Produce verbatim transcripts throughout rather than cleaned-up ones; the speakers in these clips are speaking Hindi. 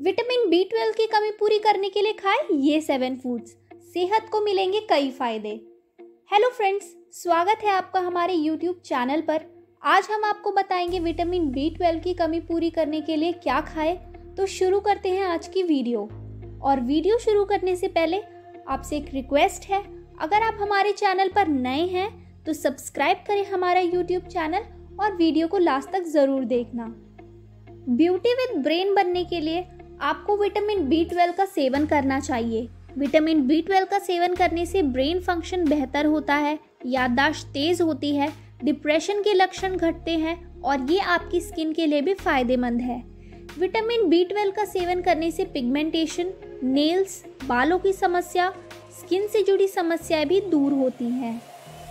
विटामिन बी ट्वेल्व की कमी पूरी करने के लिए खाएं ये सेवन फूड्स, सेहत को मिलेंगे कई फायदे। हेलो फ्रेंड्स, स्वागत है आपका हमारे यूट्यूब चैनल पर। आज हम आपको बताएंगे विटामिन बी ट्वेल्व की कमी पूरी करने के लिए क्या खाएं। तो शुरू करते हैं आज की वीडियो। और वीडियो शुरू करने से पहले आपसे एक रिक्वेस्ट है, अगर आप हमारे चैनल पर नए हैं तो सब्सक्राइब करें हमारा यूट्यूब चैनल और वीडियो को लास्ट तक ज़रूर देखना। ब्यूटी विद ब्रेन बनने के लिए आपको विटामिन बी ट्वेल्व का सेवन करना चाहिए। विटामिन बी ट्वेल्व का सेवन करने से ब्रेन फंक्शन बेहतर होता है, याददाश्त तेज होती है, डिप्रेशन के लक्षण घटते हैं और ये आपकी स्किन के लिए भी फायदेमंद है। विटामिन बी ट्वेल्व का सेवन करने से पिगमेंटेशन, नेल्स, बालों की समस्या, स्किन से जुड़ी समस्याएं भी दूर होती हैं।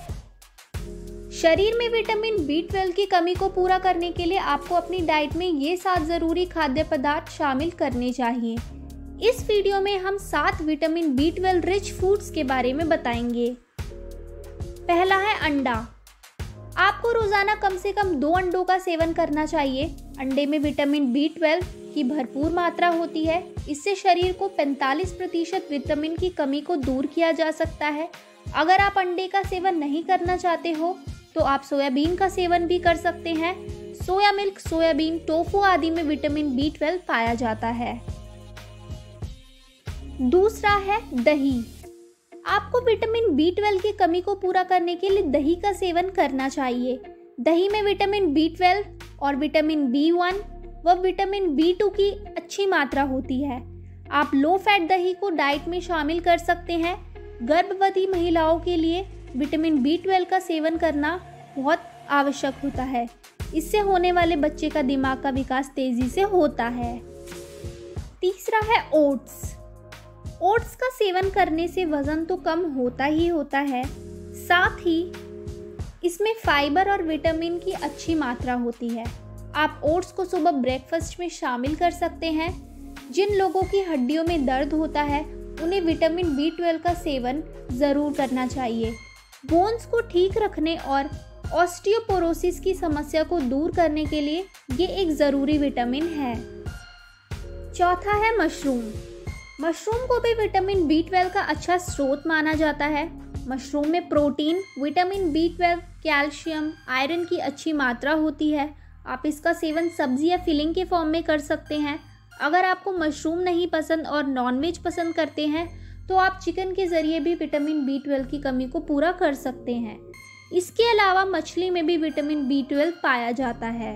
शरीर में विटामिन बी ट्वेल्व की कमी को पूरा करने के लिए आपको अपनी डाइट में ये सात जरूरी खाद्य पदार्थ शामिल करने चाहिए। इस वीडियो में हम सात vitamin B twelve rich foods के बारे में बताएंगे। पहला है अंडा। आपको रोजाना कम से कम दो अंडों का सेवन करना चाहिए। अंडे में विटामिन बी ट्वेल्व की भरपूर मात्रा होती है। इससे शरीर को पैंतालीस प्रतिशत विटामिन की कमी को दूर किया जा सकता है। अगर आप अंडे का सेवन नहीं करना चाहते हो तो आप सोयाबीन का सेवन भी कर सकते हैं। सोया मिल्क, सोयाबीन, टोफू आदि में विटामिन बी ट्वेल्व पाया जाता है। दूसरा है दही। आपको विटामिन बी ट्वेल्व की कमी को पूरा करने के लिए दही का सेवन करना चाहिए। दही में विटामिन बी ट्वेल्व और विटामिन बी वन व विटामिन बी टू की अच्छी मात्रा होती है। आप लो फैट दही को डाइट में शामिल कर सकते हैं। गर्भवती महिलाओं के लिए विटामिन बी ट्वेल्व का सेवन करना बहुत आवश्यक होता है। इससे होने वाले बच्चे का दिमाग का विकास तेजी से होता है। तीसरा है ओट्स। ओट्स का सेवन करने से वजन तो कम होता ही होता है, साथ ही इसमें फाइबर और विटामिन की अच्छी मात्रा होती है। आप ओट्स को सुबह ब्रेकफास्ट में शामिल कर सकते हैं। जिन लोगों की हड्डियों में दर्द होता है उन्हें विटामिन बी ट्वेल्व का सेवन ज़रूर करना चाहिए। बोन्स को ठीक रखने और ऑस्टियोपोरोसिस की समस्या को दूर करने के लिए ये एक ज़रूरी विटामिन है। चौथा है मशरूम। मशरूम को भी विटामिन बी ट्वेल्व का अच्छा स्रोत माना जाता है। मशरूम में protein, vitamin B twelve, calcium, iron की अच्छी मात्रा होती है। आप इसका सेवन सब्जी या फिलिंग के फॉर्म में कर सकते हैं। अगर आपको मशरूम नहीं पसंद और नॉनवेज पसंद करते हैं तो आप चिकन के ज़रिए भी विटामिन बी ट्वेल्व की कमी को पूरा कर सकते हैं। इसके अलावा मछली में भी विटामिन बी ट्वेल्व पाया जाता है।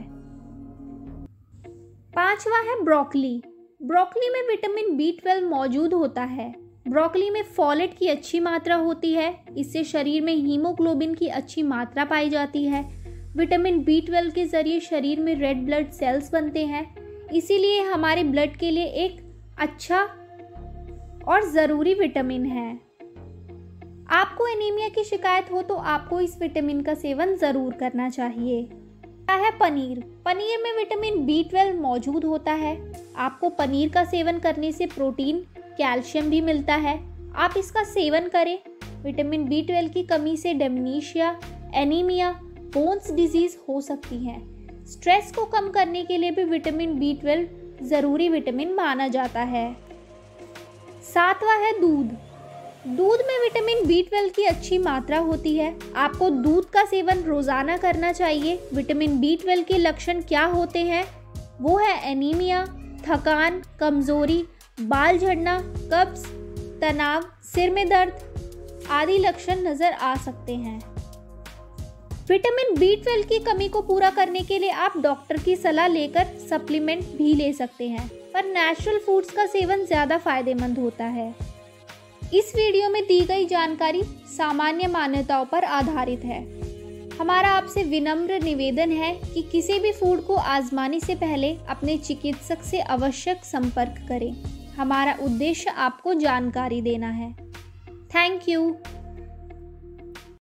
पांचवा है ब्रोकली। ब्रोकली में विटामिन बी ट्वेल्व मौजूद होता है। ब्रोकली में फोलेट की अच्छी मात्रा होती है। इससे शरीर में हीमोग्लोबिन की अच्छी मात्रा पाई जाती है। विटामिन बी ट्वेल्व के ज़रिए शरीर में रेड ब्लड सेल्स बनते हैं, इसीलिए हमारे ब्लड के लिए एक अच्छा और ज़रूरी विटामिन है। आपको एनीमिया की शिकायत हो तो आपको इस विटामिन का सेवन ज़रूर करना चाहिए। क्या है पनीर। पनीर में विटामिन बी ट्वेल्व मौजूद होता है। आपको पनीर का सेवन करने से प्रोटीन, कैल्शियम भी मिलता है। आप इसका सेवन करें। विटामिन बी ट्वेल्व की कमी से डेमनीशिया, एनीमिया, बोन्स डिजीज़ हो सकती हैं। स्ट्रेस को कम करने के लिए भी विटामिन बी ट्वेल्व ज़रूरी विटामिन माना जाता है। सातवां है दूध। दूध में विटामिन बी ट्वेल्व की अच्छी मात्रा होती है। आपको दूध का सेवन रोज़ाना करना चाहिए। विटामिन बी ट्वेल्व के लक्षण क्या होते हैं? वो है एनीमिया, थकान, कमज़ोरी, बाल झड़ना, कब्ज, तनाव, सिर में दर्द आदि लक्षण नज़र आ सकते हैं। विटामिन बी ट्वेल्व की कमी को पूरा करने के लिए आप डॉक्टर की सलाह लेकर सप्लीमेंट भी ले सकते हैं, पर नेचुरल फूड्स का सेवन ज़्यादा फायदेमंद होता है। इस वीडियो में दी गई जानकारी सामान्य मान्यताओं पर आधारित है। हमारा आपसे विनम्र निवेदन है कि किसी भी फूड को आजमाने से पहले अपने चिकित्सक से आवश्यक संपर्क करें। हमारा उद्देश्य आपको जानकारी देना है। Thank you.